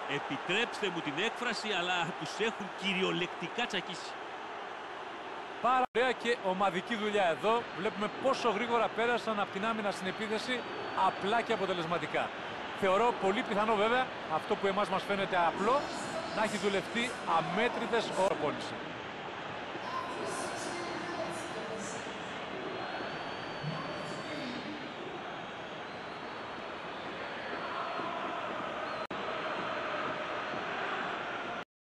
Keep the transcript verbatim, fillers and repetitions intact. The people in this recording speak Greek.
Επιτρέψτε μου την έκφραση, αλλά τους έχουν κυριολεκτικά τσακίσει. Πάρα ωραία και ομαδική δουλειά εδώ. Βλέπουμε πόσο γρήγορα πέρασαν από την άμυνα στην επίθεση, απλά και αποτελεσματικά. Θεωρώ πολύ πιθανό βέβαια, αυτό που εμάς μας φαίνεται απλό, να έχει δουλευτεί αμέτρητες ώρες προπόνηση.